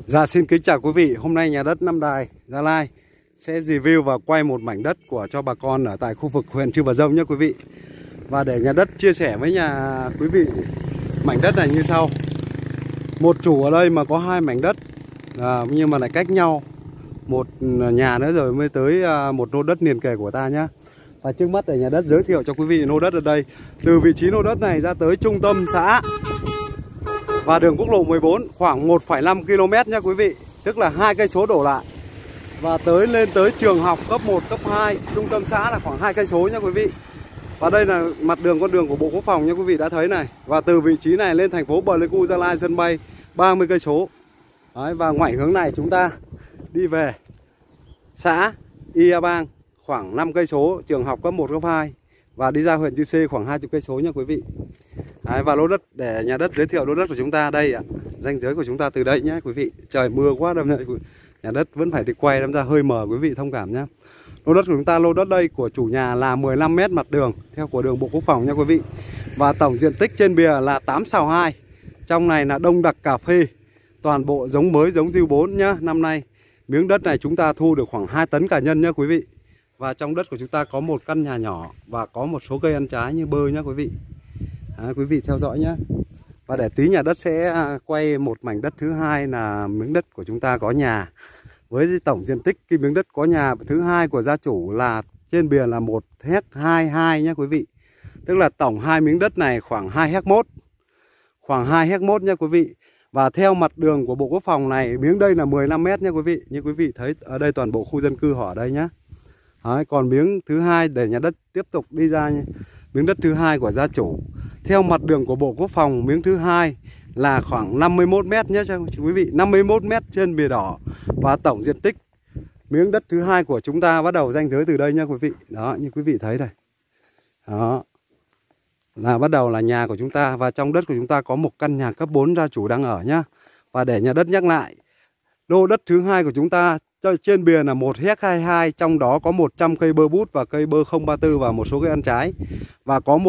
Dạ xin kính chào quý vị. Hôm nay nhà đất Nam Đài, Gia Lai sẽ review và quay một mảnh đất cho bà con ở tại khu vực huyện Chư Bà Dông nhé quý vị. Và để nhà đất chia sẻ với quý vị mảnh đất này như sau. Một chủ ở đây mà có hai mảnh đất nhưng mà lại cách nhau một nhà nữa rồi mới tới một lô đất liền kề của ta nhé. Và trước mắt để nhà đất giới thiệu cho quý vị lô đất ở đây. Từ vị trí lô đất này ra tới trung tâm xã và đường quốc lộ 14 khoảng 1,5 km nhé quý vị. Tức là 2 cây số đổ lại. Và lên tới trường học cấp 1, cấp 2, trung tâm xã là khoảng 2 cây số nhé quý vị. Và đây là mặt đường con đường của Bộ Quốc phòng nhé quý vị đã thấy này. Và từ vị trí này lên thành phố Pleiku, Gia Lai sân bay 30 cây số. Đấy, và ngoảnh hướng này chúng ta đi về xã Ia Bang khoảng 5 cây số, trường học cấp 1, cấp 2 và đi ra huyện Chư Sê khoảng 20 cây số nhé quý vị. Đấy, và lô đất để nhà đất giới thiệu lô đất của chúng ta đây ạ. Ranh giới của chúng ta từ đây nhé quý vị. Trời mưa quá đâm này, nhà đất vẫn phải đi quay đâm ra hơi mờ quý vị thông cảm nhé. Lô đất của chúng ta, lô đất đây của chủ nhà là 15 m mặt đường theo của đường Bộ Quốc phòng nha quý vị. Và tổng diện tích trên bìa là 8 sào 2. Trong này là đông đặc cà phê, toàn bộ giống mới, giống Diêu 4 nhá. Năm nay miếng đất này chúng ta thu được khoảng 2 tấn cả nhân nhá quý vị. Và trong đất của chúng ta có một căn nhà nhỏ và có một số cây ăn trái như bơ nhá quý vị. Quý vị theo dõi nhé. Và để tí nhà đất sẽ quay một mảnh đất thứ hai là miếng đất của chúng ta có nhà. Với tổng diện tích cái miếng đất có nhà thứ hai của gia chủ là trên bìa là 1,22 nhé quý vị. Tức là tổng hai miếng đất này khoảng 2,1. Khoảng 2,1 nhé quý vị. Và theo mặt đường của Bộ Quốc phòng này, miếng đây là 15 m nhé quý vị. Như quý vị thấy ở đây toàn bộ khu dân cư họ ở đây nhé. Đấy, còn miếng thứ hai để nhà đất tiếp tục đi ra nhé. Miếng đất thứ hai của gia chủ theo mặt đường của Bộ Quốc phòng, miếng thứ hai là khoảng 51 m nhé quý vị, 51 m trên bìa đỏ. Và tổng diện tích miếng đất thứ hai của chúng ta bắt đầu ranh giới từ đây nha quý vị. Đó, như quý vị thấy đây. Đó. Là bắt đầu là nhà của chúng ta. Và trong đất của chúng ta có một căn nhà cấp 4 gia chủ đang ở nhá. Và để nhà đất nhắc lại, lô đất thứ hai của chúng ta trên bìa là 1,22, trong đó có 100 cây bơ bút và cây bơ 034 và một số cây ăn trái. Và có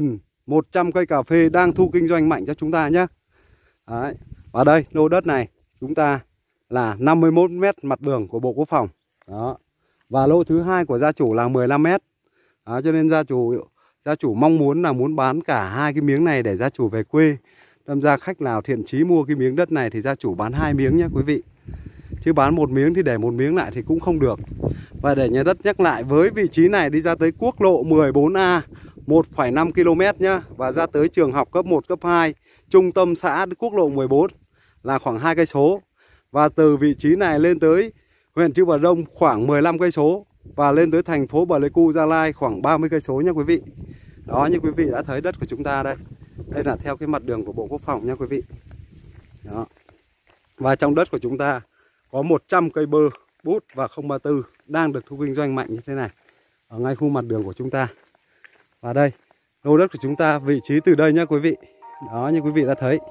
1.100 cây cà phê đang thu kinh doanh mạnh cho chúng ta nhé. Đấy. Và đây, lô đất này chúng ta là 51 m mặt đường của Bộ Quốc phòng. Đó. Và lô thứ hai của gia chủ là 15 m. Đó, cho nên gia chủ mong muốn là muốn bán cả hai cái miếng này để gia chủ về quê. Đâm ra khách nào thiện chí mua cái miếng đất này thì gia chủ bán hai miếng nhé quý vị. Chứ bán một miếng thì để một miếng lại thì cũng không được. Và để nhà đất nhắc lại, với vị trí này đi ra tới quốc lộ 14A 1,5 km nhá. Và ra tới trường học cấp 1, cấp 2, trung tâm xã quốc lộ 14 là khoảng 2 cây số. Và từ vị trí này lên tới huyện Chư Bà Dông khoảng 15 cây số. Và lên tới thành phố Pleiku, Gia Lai khoảng 30 cây số nha quý vị. Đó, như quý vị đã thấy đất của chúng ta đây. Đây là theo cái mặt đường của Bộ Quốc phòng nha quý vị. Đó. Và trong đất của chúng ta có 100 cây bơ bút và 034 đang được thu kinh doanh mạnh như thế này ở ngay khu mặt đường của chúng ta. Và đây, lô đất của chúng ta vị trí từ đây nhá quý vị. Đó, như quý vị đã thấy.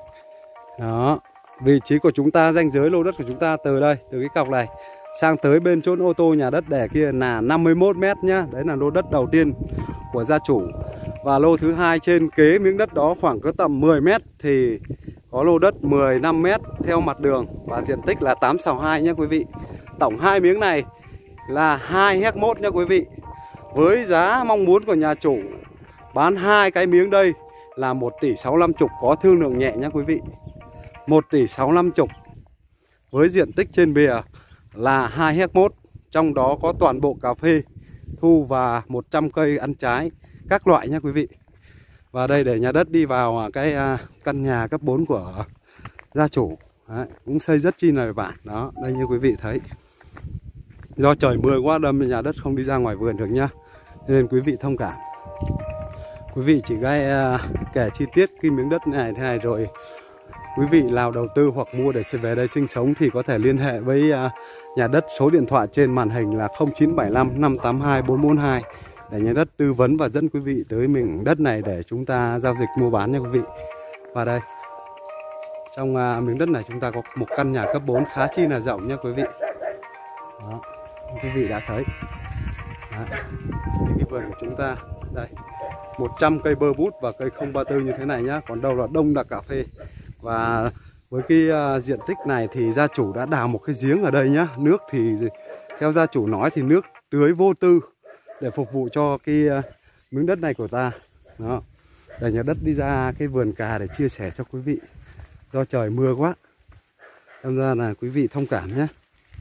Đó, vị trí của chúng ta, ranh giới lô đất của chúng ta từ đây, từ cái cọc này sang tới bên chỗ ô tô nhà đất để kia là 51 m nhá. Đấy là lô đất đầu tiên của gia chủ. Và lô thứ hai trên kế miếng đất đó khoảng có tầm 10 m thì có lô đất 15 m theo mặt đường và diện tích là 8 sào 2 nhé quý vị. Tổng hai miếng này là 2,1 nhé quý vị. Với giá mong muốn của nhà chủ bán hai cái miếng đây là 1,650 tỷ, có thương lượng nhẹ nhé quý vị. 1,650 tỷ. Với diện tích trên bìa là 2,1, trong đó có toàn bộ cà phê thu và 100 cây ăn trái các loại nhé quý vị. Và đây để nhà đất đi vào cái căn nhà cấp 4 của gia chủ. Đấy, cũng xây rất chi là bản. Đó, đây như quý vị thấy. Do trời mưa quá đâm nhà đất không đi ra ngoài vườn được nhá. Nên quý vị thông cảm. Quý vị chỉ kể chi tiết cái miếng đất này thế này rồi quý vị nào đầu tư hoặc mua để về đây sinh sống thì có thể liên hệ với nhà đất, số điện thoại trên màn hình là 0975 582 442 để nhà đất tư vấn và dẫn quý vị tới miếng đất này để chúng ta giao dịch mua bán nha quý vị. Và đây, trong miếng đất này chúng ta có một căn nhà cấp 4 khá chi là rộng nha quý vị. Đó, quý vị đã thấy. Đó, cái vườn của chúng ta đây, 100 cây bơ bút và cây 034 như thế này nhá. Còn đâu là đông đặc cà phê. Và Với cái diện tích này thì gia chủ đã đào một cái giếng ở đây nhá. Nước thì theo gia chủ nói thì nước tưới vô tư để phục vụ cho cái miếng đất này của ta. Đó. Để nhà đất đi ra cái vườn cà để chia sẻ cho quý vị. Do trời mưa quá, đâm ra là quý vị thông cảm nhé.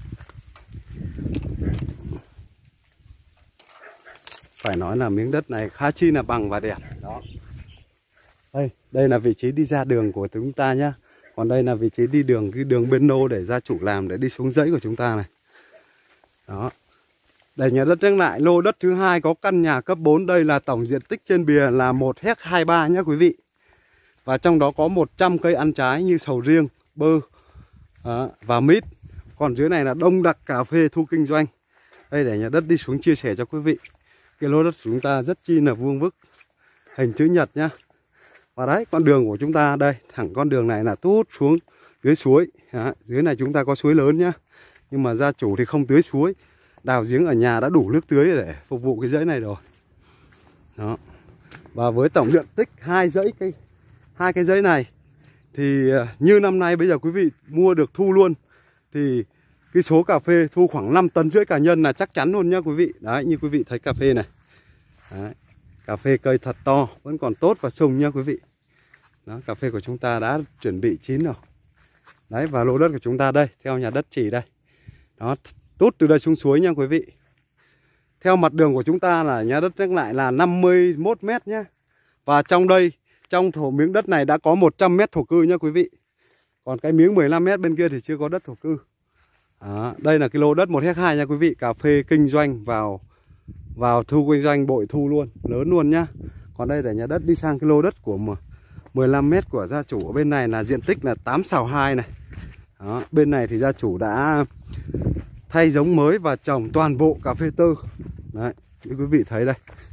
Phải nói là miếng đất này khá chi là bằng và đẹp. Đó. Đây là vị trí đi ra đường của chúng ta nhé. Còn đây là vị trí đi đường, cái đường bên nô để gia chủ làm để đi xuống dãy của chúng ta này. Đó. Để nhà đất nhắc lại, lô đất thứ hai có căn nhà cấp 4. Đây là tổng diện tích trên bìa là 1,23 nhé quý vị. Và trong đó có 100 cây ăn trái như sầu riêng, bơ và mít. Còn dưới này là đông đặc cà phê thu kinh doanh. Đây để nhà đất đi xuống chia sẻ cho quý vị. Cái lô đất của chúng ta rất chi là vuông vức, hình chữ nhật nhá. Và đấy, con đường của chúng ta đây, thẳng con đường này là tút xuống dưới suối. Dưới này chúng ta có suối lớn nhá. Nhưng mà gia chủ thì không tưới suối, đào giếng ở nhà đã đủ nước tưới để phục vụ cái dãy này rồi. Đó. Và với tổng diện tích hai cái dãy này thì như năm nay bây giờ quý vị mua được thu luôn thì cái số cà phê thu khoảng 5,5 tấn cả nhân là chắc chắn luôn nhá quý vị. Đấy, như quý vị thấy cà phê này. Đấy. Cà phê cây thật to, vẫn còn tốt và sùng nha quý vị. Đó, cà phê của chúng ta đã chuẩn bị chín rồi. Đấy, và lô đất của chúng ta đây, theo nhà đất chỉ đây. Đó, tút từ đây xuống suối nha quý vị. Theo mặt đường của chúng ta là nhà đất nhắc lại là 51 mét nhé. Và trong đây, trong miếng đất này đã có 100 mét thổ cư nha quý vị. Còn cái miếng 15 mét bên kia thì chưa có đất thổ cư. Đó, đây là cái lô đất 1,2 nha quý vị. Cà phê kinh doanh vào thu kinh doanh bội thu luôn, lớn luôn nhá. Còn đây để nhà đất đi sang cái lô đất của 15 mét của gia chủ. Ở bên này là diện tích là 8 xào 2 này. Đó, bên này thì gia chủ đã thay giống mới và trồng toàn bộ cà phê tơ. Đấy, như quý vị thấy đây.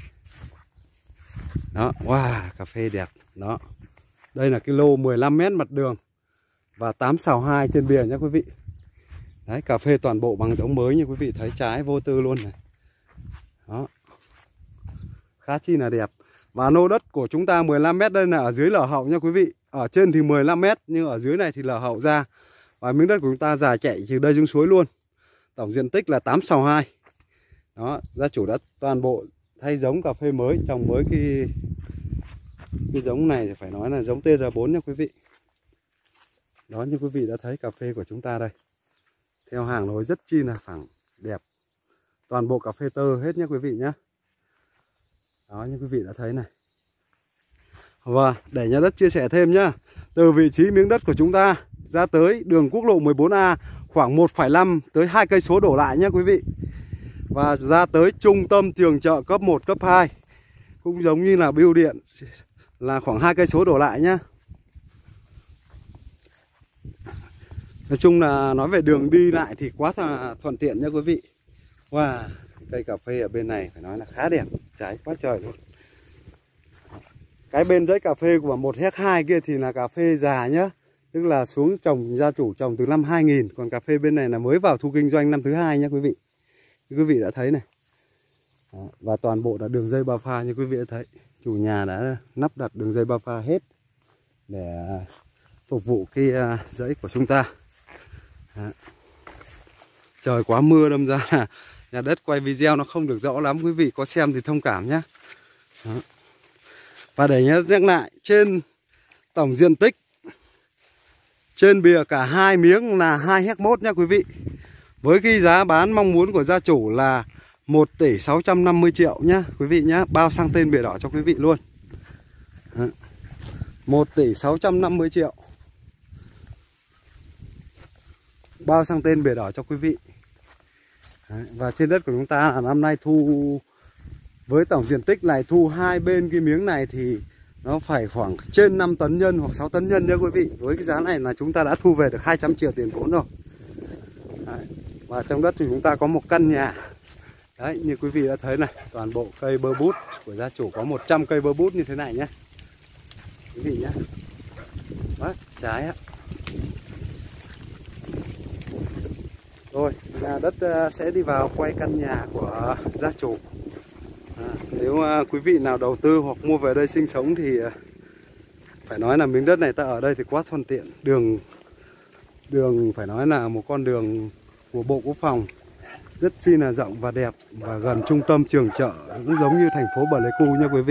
Đó, wow, cà phê đẹp. Đó. Đây là cái lô 15 mét mặt đường và 8 xào 2 trên bìa nhé quý vị. Đấy, cà phê toàn bộ bằng giống mới như quý vị thấy, trái vô tư luôn này. Đó. Khá chi là đẹp. Và lô đất của chúng ta 15 mét đây là ở dưới lở hậu nha quý vị. Ở trên thì 15 mét nhưng ở dưới này thì lở hậu ra. Và miếng đất của chúng ta dài chạy từ đây xuống suối luôn. Tổng diện tích là 8 xào 2. Đó, gia chủ đã toàn bộ thay giống cà phê mới, trồng mới cái giống này thì phải nói là giống TR4 nha quý vị. Đó, như quý vị đã thấy cà phê của chúng ta đây. Theo hàng lối rất chi là phẳng, đẹp. Toàn bộ cà phê tơ hết nhé quý vị nhé. Đó, như quý vị đã thấy này. Và để nhà đất chia sẻ thêm nhá. Từ vị trí miếng đất của chúng ta ra tới đường quốc lộ 14A khoảng 1,5 tới 2 cây số đổ lại nhé quý vị. Và ra tới trung tâm trường chợ cấp 1, cấp 2 cũng giống như là bưu điện là khoảng 2 cây số đổ lại nhá. Nói chung là nói về đường đi lại thì quá thuận tiện nha quý vị. Wow, cây cà phê ở bên này phải nói là khá đẹp, trái quá trời luôn. Cái bên dãy cà phê của 1,2 kia thì là cà phê già nhá. Tức là xuống trồng, gia chủ trồng từ năm 2000. Còn cà phê bên này là mới vào thu kinh doanh năm thứ 2 nha quý vị. Như quý vị đã thấy này. Đó, và toàn bộ là đường dây bao pha như quý vị đã thấy. Chủ nhà đã lắp đặt đường dây bao pha hết để phục vụ cái dãy của chúng ta. Đó. Trời quá mưa đâm ra là nhà đất quay video nó không được rõ lắm, quý vị có xem thì thông cảm nhé. Đó. Và để nhắc lại, trên tổng diện tích trên bìa cả hai miếng là 2,1 nha quý vị. Với cái giá bán mong muốn của gia chủ là 1,650 triệu nhá quý vị nhá, bao sang tên bìa đỏ cho quý vị luôn. 1,650 triệu bao sang tên bìa đỏ cho quý vị. Đấy, và trên đất của chúng ta là năm nay thu với tổng diện tích này, thu hai bên cái miếng này thì nó phải khoảng trên 5 tấn nhân hoặc 6 tấn nhân nha quý vị. Với cái giá này là chúng ta đã thu về được 200 triệu tiền vốn rồi. Đấy, và trong đất thì chúng ta có một căn nhà. Đấy, như quý vị đã thấy này, toàn bộ cây bơ bút của gia chủ có 100 cây bơ bút như thế này nhé quý vị nhé. Đấy, trái á. Rồi, nhà đất sẽ đi vào quay căn nhà của gia chủ. Nếu quý vị nào đầu tư hoặc mua về đây sinh sống thì phải nói là miếng đất này ta ở đây thì quá thuận tiện. Đường Đường phải nói là một con đường của Bộ Quốc phòng, rất chi là rộng và đẹp, và gần trung tâm trường chợ, cũng giống như thành phố Pleiku nha quý vị.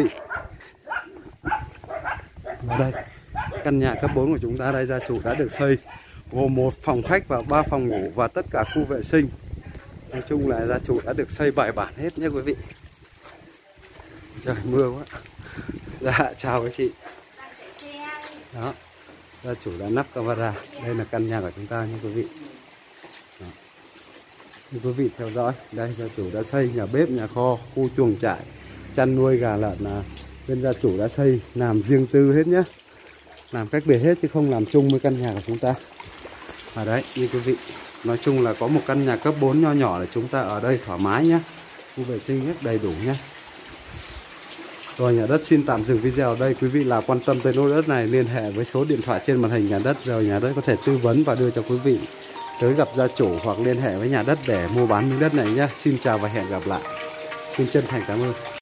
Và đây, căn nhà cấp 4 của chúng ta đây, gia chủ đã được xây gồm 1 phòng khách và 3 phòng ngủ và tất cả khu vệ sinh. Nói chung là gia chủ đã được xây bài bản hết nhé quý vị. Trời mưa quá. Dạ chào các chị. Đó, gia chủ đã lắp camera. Đây là căn nhà của chúng ta nha quý vị. Đó. Như quý vị theo dõi, đây gia chủ đã xây nhà bếp, nhà kho, khu chuồng trại, chăn nuôi gà lợn là bên gia chủ đã xây làm riêng tư hết nhé, làm cách biệt hết chứ không làm chung với căn nhà của chúng ta. Ở đấy như quý vị, nói chung là có một căn nhà cấp 4 nho nhỏ để chúng ta ở đây thoải mái nhé, khu vệ sinh hết đầy đủ nhé. Rồi nhà đất xin tạm dừng video ở đây. Quý vị là quan tâm tới lô đất này, liên hệ với số điện thoại trên màn hình nhà đất, rồi nhà đất có thể tư vấn và đưa cho quý vị tới gặp gia chủ hoặc liên hệ với nhà đất để mua bán miếng đất này nhé. Xin chào và hẹn gặp lại. Xin chân thành cảm ơn.